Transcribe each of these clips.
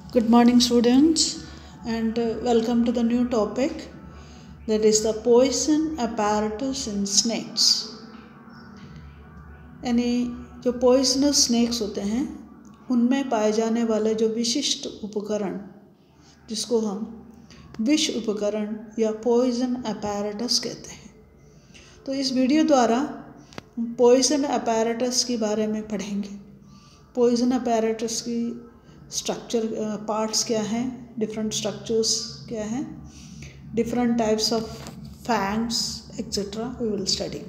Good morning, students, and welcome to the new topic, that is the poison apparatus in snakes. यानी जो poisonous snacks होते हैं उनमें पाए जाने वाले जो विशिष्ट उपकरण, जिसको हम विष उपकरण या पॉइजन apparatus कहते हैं। तो इस वीडियो द्वारा पॉइजन apparatus के बारे में पढ़ेंगे। पॉइजन apparatus की स्ट्रक्चर पार्ट्स क्या हैं, डिफरेंट स्ट्रक्चर्स क्या हैं, different types of fangs etcetera we will study.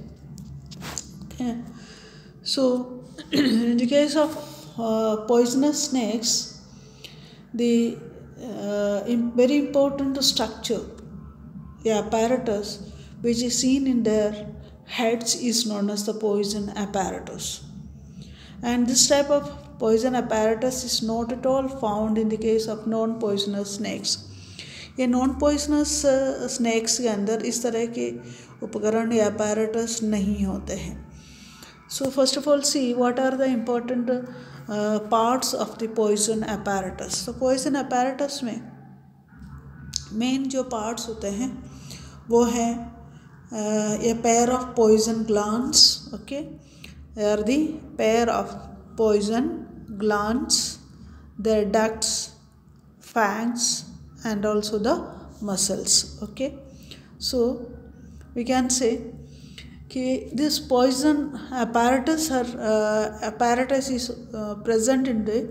So in the case of poisonous snakes, the very important structure, the apparatus which is seen in their heads is known as the poison apparatus. And this type of poison apparatus is not at all found in the case of non-poisonous snakes. ये non poisonous snakes के अंदर इस तरह के उपकरण या apparatus नहीं होते हैं। So first of all, see what are the important parts of the poison apparatus. So poison apparatus में मेन जो parts होते हैं वो है a pair of poison glands. Okay, they are the pair of poison glands, their ducts, fangs, and also the muscles. Okay, so we can say कि this poison apparatus is present in the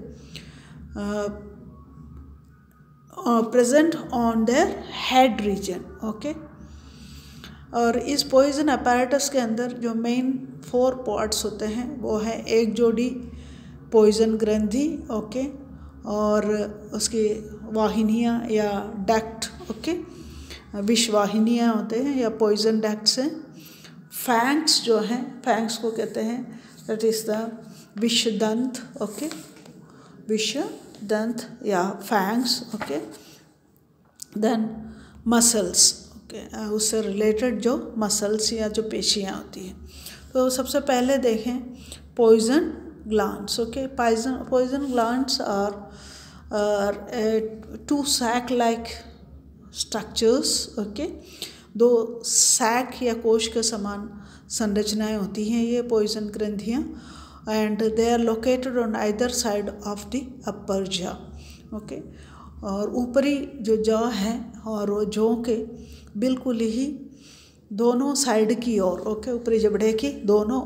present on their head region. Okay, और इस poison apparatus के अंदर जो main 4 parts होते हैं वो है एक जोड़ी पॉइजन ग्रंथि, ओके, और उसकी वाहिनियाँ या डक्ट, ओके, विषवाहिनियाँ होते हैं या पॉइजन डक्ट्स हैं। फैंग्स जो हैं, फैंग्स को कहते हैं दैट इज़ द विषदंत, ओके, विषदंत या fangs, okay. Then muscles, okay, उससे रिलेटेड जो मसल्स या जो पेशियाँ होती हैं। तो सबसे पहले देखें poison glands. Okay, poison glands are two sac-like structures. Okay, दो सैक या कोश के समान संरचनाएं होती हैं ये पॉइजन ग्रंथियाँ, and they are located on either side of the upper jaw. Okay, और ऊपरी जो जॉ है और वो जॉ के बिल्कुल ही दोनों साइड की ओर, ओके, ऊपरी जबड़े की दोनों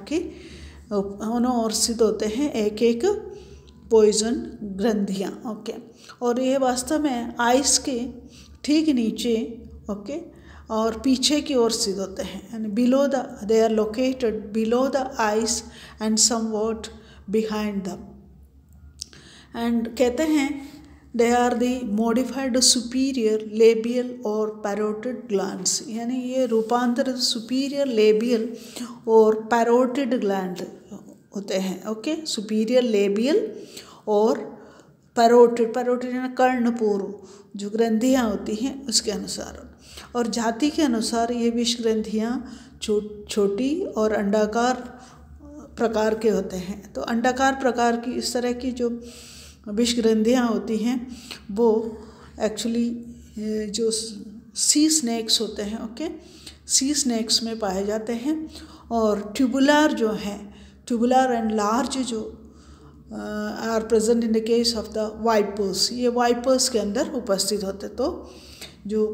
ओर स्थित होते हैं एक एक पॉइजन ग्रंथियाँ। ओके, और ये वास्तव में आइस के ठीक नीचे, ओके, और पीछे की ओर स्थित होते हैं, and below the they are located below the eyes and somewhat behind them. And कहते हैं they are the modified superior labial और पैरोटिड ग्लैंड्स, यानी ये रूपांतरित सुपीरियर लेबियल और पैरोटिड ग्लैंड होते हैं। ओके, सुपीरियर लेबियल और पैरोटिड यानी कर्णपूर्व जो ग्रंथियाँ होती हैं उसके अनुसार, और जाति के अनुसार ये विष ग्रंथियाँ छोटी और अंडाकार प्रकार के होते हैं। तो अंडाकार प्रकार की इस तरह की जो विष ग्रंथियाँ होती हैं वो एक्चुअली जो सी स्नैक्स होते हैं, ओके, सी स्नैक्स में पाए जाते हैं। और ट्यूबुलर जो हैं, ट्यूबुलर एंड लार्ज जो are present in the case of the vipers, ये वाइपर्स के अंदर उपस्थित होते। तो जो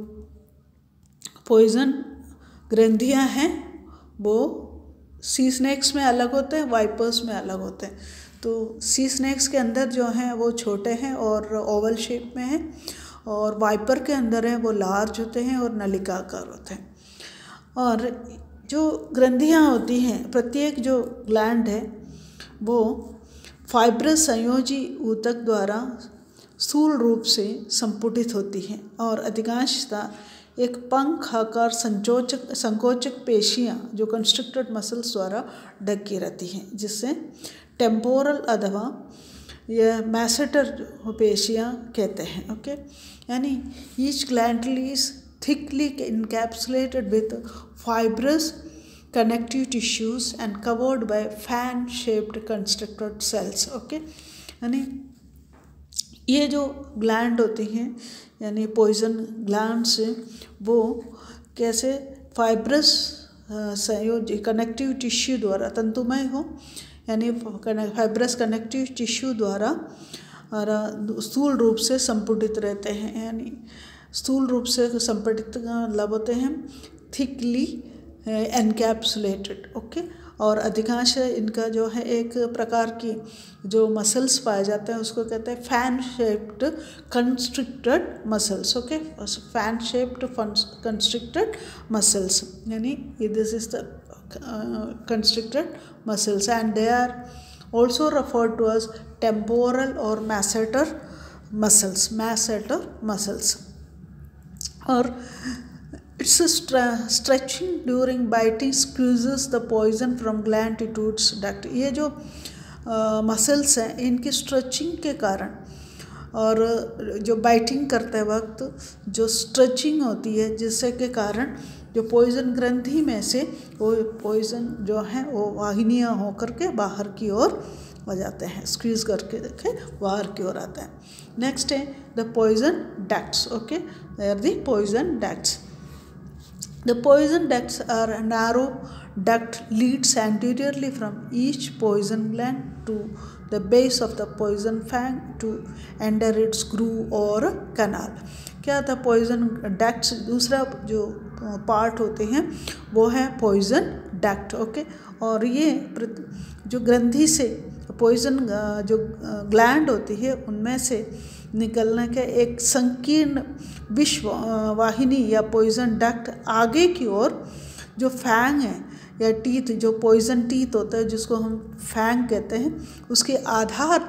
पॉइजन ग्रंथियाँ हैं वो सी स्नैक्स में अलग होते हैं, वाइपर्स में अलग होते हैं। तो सी स्नैक्स के अंदर जो हैं वो छोटे हैं और ओवल शेप में हैं, और वाइपर के अंदर हैं वो लार्ज होते हैं और नलिकाकार होते हैं। और जो ग्रंथियाँ होती हैं, प्रत्येक जो ग्लैंड है वो फाइब्रस संयोजी ऊतक द्वारा स्थूल रूप से संपुटित होती हैं, और अधिकांशतः एक पंख आकार संकोचक पेशियाँ जो कंस्ट्रक्टेड मसल्स द्वारा ढकी रहती हैं, जिससे टेम्पोरल अथवा यह मैसेटर पेशियाँ कहते हैं। ओके, यानी each gland is thickly encapsulated with fibrous connective tissues and covered by fan shaped constricted cells. Okay, यानी ये जो ग्लैंड होती हैं यानी पॉइजन ग्लैंड्स, वो कैसे फाइब्रस संयोजी कनेक्टिव टिश्यू द्वारा, तंतुमय हो यानी फाइब्रस कनेक्टिव टिश्यू द्वारा और स्थूल रूप से संपुटित रहते हैं। यानी स्थूल रूप से संपुटित का मतलब होते हैं थिकली एनकैप्सुलेटेड, ओके। और अधिकांश इनका जो है एक प्रकार की जो मसल्स पाए जाते हैं उसको कहते हैं fan shaped constricted muscles, okay. Fan shaped constricted muscles यानी this is the constricted muscles and they are also referred to as temporal or masseter muscles. Or its stretching during biting squeezes the poison from gland to its duct. ये जो muscles हैं इनकी stretching के कारण और जो biting करते वक्त जो स्ट्रेचिंग होती है जिससे के कारण जो पॉइजन ग्रंथि में से वो पॉइजन जो है वो वाहिनियाँ होकर के बाहर की ओर आ जाते हैं, स्क्वीज करके देखें बाहर की ओर आते हैं। नेक्स्ट है the poison ducts, okay. They are the poison ducts. The poison ducts are narrow duct leads anteriorly from each poison gland to the base of the poison fang to enter its groove or canal. क्या था poison ducts? दूसरा जो part होते हैं वो है poison duct, okay. और ये जो ग्रंथि से पॉइजन जो ग्लैंड होती है उनमें से निकलने का एक संकीर्ण विश्व वाहिनी या पॉइजन डक्ट आगे की ओर जो फैंग है या टीथ, जो पॉइजन टीथ होता है जिसको हम फैंग कहते हैं, उसके आधार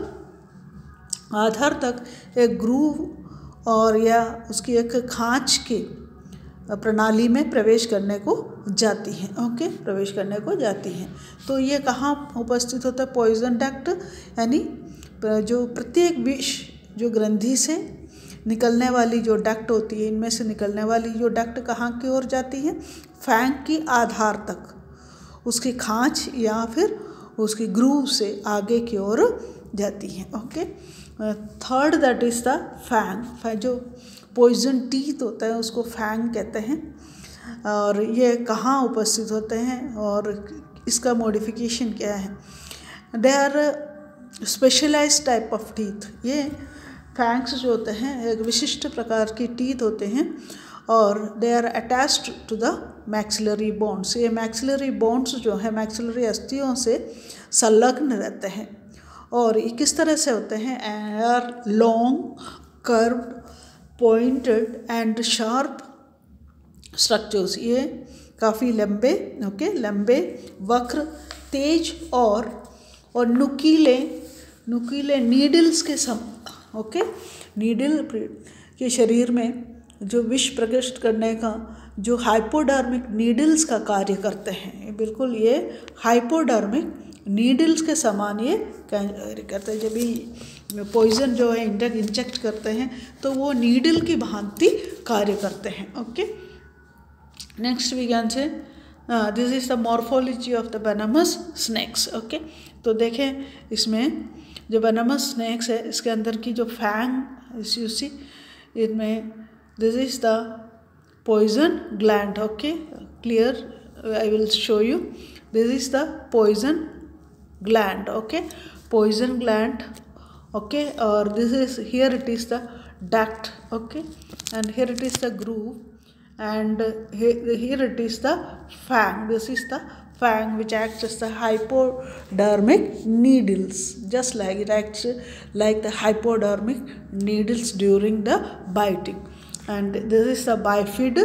तक एक ग्रूव और या उसकी एक खांच की प्रणाली में प्रवेश करने को जाती हैं, ओके, प्रवेश करने को जाती हैं। तो ये कहाँ उपस्थित होता है? पॉइजन डक्ट यानी जो प्रत्येक विष जो ग्रंथि से निकलने वाली जो डक्ट होती है, इनमें से निकलने वाली जो डक्ट कहाँ की ओर जाती है? फैंग की आधार तक, उसकी खांच या फिर उसकी ग्रूव से आगे की ओर जाती है, okay. Third that is the fang. जो पॉइजन टीथ होता है उसको फैंग कहते हैं। और ये कहाँ उपस्थित होते हैं और इसका मॉडिफिकेशन क्या है? They are specialised type of teeth. ये फैंग्स जो होते हैं एक विशिष्ट प्रकार की टीथ होते हैं और they are attached to the maxillary bones. ये मैक्सिलरी बोन्स जो है मैक्सिलरी अस्थियों से संलग्न रहते हैं। और ये किस तरह से होते हैं? Are long curved pointed and sharp structures. ये काफ़ी लंबे, ओके, लंबे, वक्र, तेज और नुकीले नीडल्स के सम, ओके। नीडल के शरीर में जो विष प्रविष्ट करने का जो हाइपोडर्मिक नीडल्स का कार्य करते हैं, बिल्कुल ये हाइपोडर्मिक नीडल्स के समान ये कार्य करते हैं। जब भी पॉइजन जो है इंजेक्ट करते हैं तो वो नीडल की भांति कार्य करते हैं, okay. Next we can say this is the morphology of the venomous snakes, okay. तो देखें इसमें जो वेनमस स्नेक्स है इसके अंदर की जो फैंग यू सी इनमें this is the poison gland, okay, clear, I will show you. This is the poison gland, okay, poison gland, okay, or this is here it is the duct, okay, and here it is the groove and here it is the fang. This is the fang which acts as the hypodermic needles, just like it acts like the hypodermic needles during the biting. And this is the bifid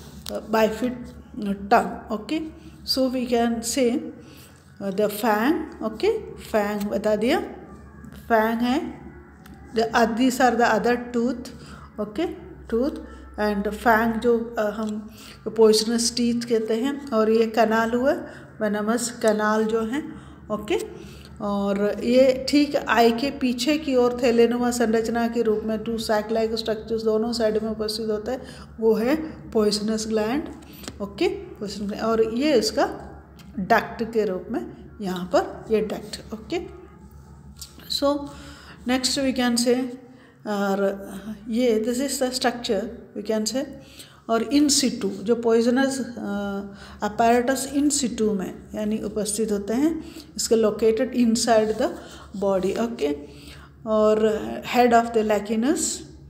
tongue, okay. So we can say the fang, okay, fang बता दिया, fang है, these are the other tooth, okay, tooth and fang जो हम poisonous teeth कहते हैं। और ये कनाल हुआ venomous कनाल जो है, ओके। और ये ठीक आई के पीछे की ओर थैलेनुमा संरचना के रूप में टू सैक लाइक स्ट्रक्चर्स दोनों साइड में उपस्थित होता है, वो है poisonous gland, okay, poison gland. और ये इसका डक्ट के रूप में यहाँ पर ये duct, okay. So next we can say और ये this is the structure we can say. और इन सिटू जो पॉइजनस अपैरेटस इन सिटू में यानी उपस्थित होते हैं, इसके located inside the body. Okay, और हेड ऑफ द लैकिनस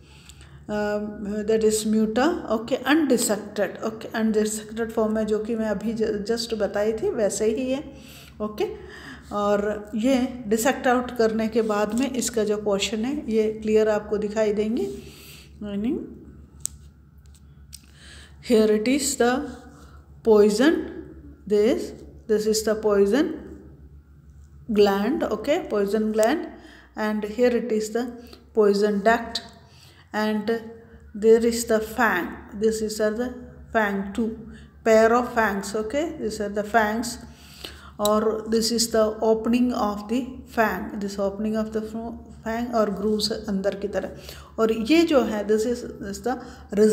दैट इज म्यूटा। Okay, undissected. Okay, undissected form में जो कि मैं अभी जस्ट बताई थी वैसे ही है। ओके, और ये डिसेक्ट आउट करने के बाद में इसका जो पोर्शन है ये क्लियर आपको दिखाई देंगे। Meaning here it is the poison, this is the poison gland. Okay, poison gland, and here it is the poison duct, and there is the fang. This is the fang, two pair of fangs. Okay, these are the fangs, or this is the opening of the fang, this opening of the fang और grooves अंदर की तरह। और ये जो है this is the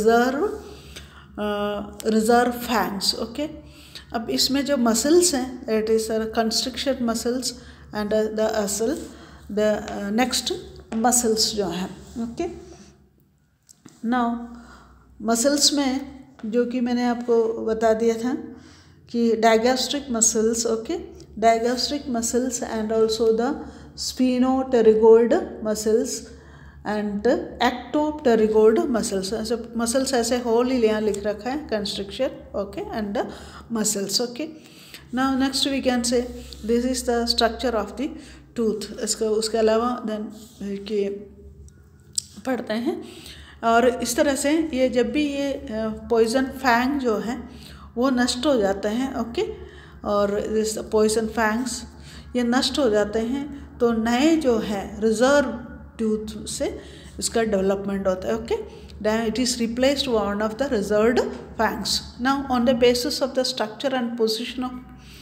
reserve fangs. Okay, अब इसमें जो मसल्स हैं it is constriction muscles and the असल द नेक्स्ट मसल्स जो हैं। ओके, नाउ मसल्स में जो कि मैंने आपको बता दिया था कि digastric muscles. Okay, digastric muscles and also the spinopterygoid muscles and ectopterygoid muscles. Muscles ऐसे होल ही यहाँ लिख रखा है, constriction. Okay, and the muscles. Okay, now next we can say this is the structure of the tooth. इसका उसके अलावा then कि पढ़ते हैं, और इस तरह से ये जब भी ये पॉइजन फैंग जो है वो नष्ट हो जाते हैं। ओके, और दिस पॉइजन फैंग्स ये नष्ट हो जाते हैं तो नए जो है रिजर्व टूथ से इसका डेवलपमेंट होता है। Okay, it is replaced one of the reserved fangs. Now on the basis of the structure and position of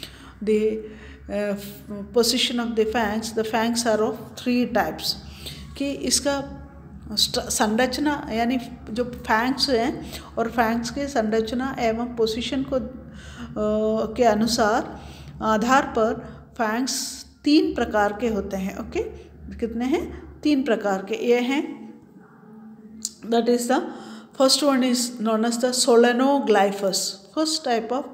the fangs are of 3 types. कि इसका संरचना यानी जो फैंग्स हैं और फैंग्स के संरचना एवं पोजीशन को के अनुसार आधार पर फैंग्स 3 प्रकार के होते हैं। ओके, कितने हैं? 3 प्रकार के ये हैं। That is the first one is known as the solenoglyphous. First type of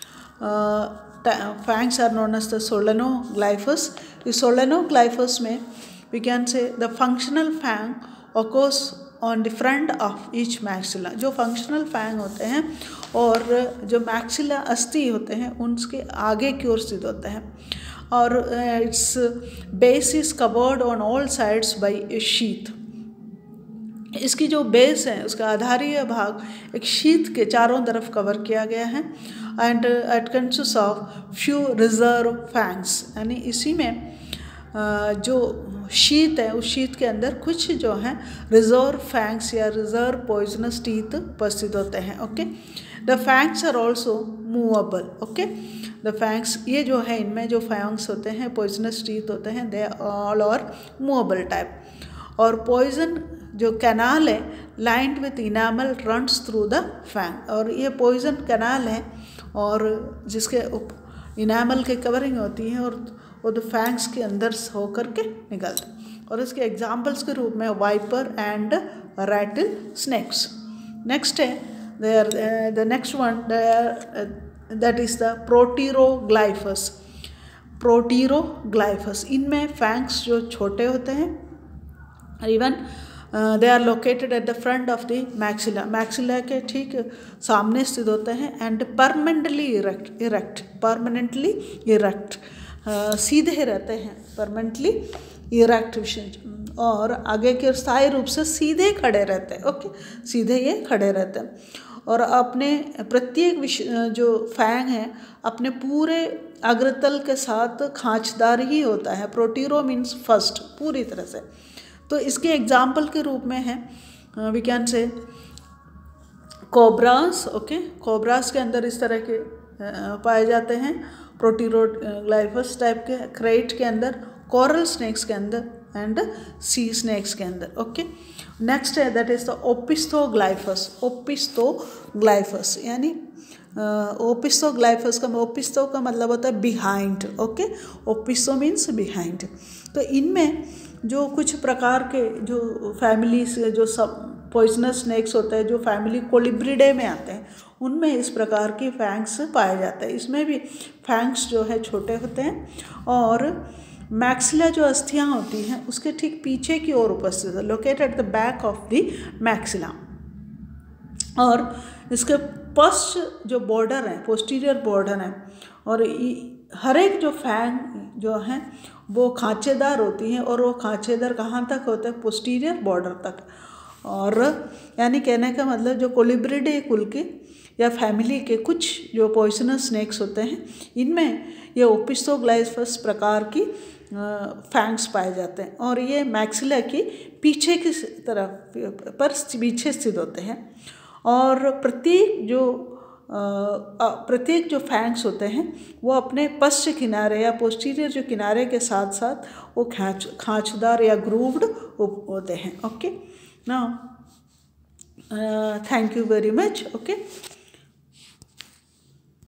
fangs are known as the solenoglyphous. इस सोलेनोग्लाइफस में we can say the functional fang occurs on the front of each maxilla। जो functional fang होते हैं और जो maxilla अस्थि होते हैं उनके आगे की ओर स्थित होते हैं, और it's base is covered on all sides by a sheath. इसकी जो बेस है उसका आधारीय भाग एक शीथ के चारों तरफ कवर किया गया है। And it consist of few reserve fangs, यानी इसी में जो शीत है उस शीत के अंदर कुछ जो है रिजर्व फैंग्स या रिजर्व पॉइजनस टीथ उपस्थित होते हैं। Okay, the fangs are also movable. Okay, the fangs ये जो है इनमें जो फैंग्स होते हैं पॉइजनस टीथ होते हैं they all are movable type. और पॉइजन जो कैनाल है lined with enamel runs through the fang, और ये पॉइजन कैनाल है और जिसके इनामल के कवरिंग होती है और वो तो फैंग्स के अंदर होकर के निकलते। और इसके एग्जाम्पल्स के रूप में viper and rattlesnakes. Next है the next one that is the proteroglyphous. Proteroglyphous इनमें फैंग्स जो छोटे होते हैं, even they are located at the front of the maxilla. Maxilla के ठीक सामने स्थित होते हैं एंड परमानेंटली इरेक्ट सीधे रहते हैं, परमानेंटली इरेक्ट, और आगे के स्थायी रूप से सीधे खड़े रहते हैं। ओके, सीधे ये खड़े रहते हैं और अपने प्रत्येक जो फैंग है अपने पूरे अग्रतल के साथ खांचदार ही होता है। प्रोटीरो मीन्स फर्स्ट, पूरी तरह से। तो इसके एग्जाम्पल के रूप में है वी कैन से कोब्रास। ओके, कोब्रास के अंदर इस तरह के पाए जाते हैं प्रोटीरोग्लाइफस टाइप के, क्रेट के अंदर, कोरल स्नेक्स के अंदर एंड सी स्नेक्स के अंदर। ओके, नेक्स्ट है that is the opisthoglyphous. Opisthoglyphous यानी ओपिस्थोग्लाइफस का मतलब होता है behind. Okay, opistho means behind. तो इनमें जो कुछ प्रकार के जो फैमिली से जो सब पॉइजनस स्नेक्स होते हैं जो फैमिली कोलिब्रिडे में आते हैं उनमें इस प्रकार की फैंग्स पाए जाते हैं। इसमें भी फैंग्स जो है छोटे होते हैं और मैक्सिला जो अस्थियाँ होती हैं उसके ठीक पीछे की ओर उपस्थित है, located at the back of the maxilla. और इसके पश्च जो बॉर्डर है, पोस्टीरियर बॉर्डर है, और हर एक जो फैंग जो हैं वो खांचेदार होती हैं और वो खांचेदार कहाँ तक होते हैं, पोस्टीरियर बॉर्डर तक। और यानी कहने का मतलब जो कोलिब्रिडे कुल के या फैमिली के कुछ जो पॉइजनस स्नेक्स होते हैं इनमें ये ओपिस्टोग्लाइफस प्रकार की फैंग्स पाए जाते हैं और ये मैक्सिला की पीछे की तरफ पर पीछे स्थित होते हैं। और प्रत्येक जो फैंग्स होते हैं वो अपने पश्च किनारे या पोस्टीरियर जो किनारे के साथ साथ वो खांचदार या ग्रूव्ड होते हैं। Okay, now thank you very much. Okay.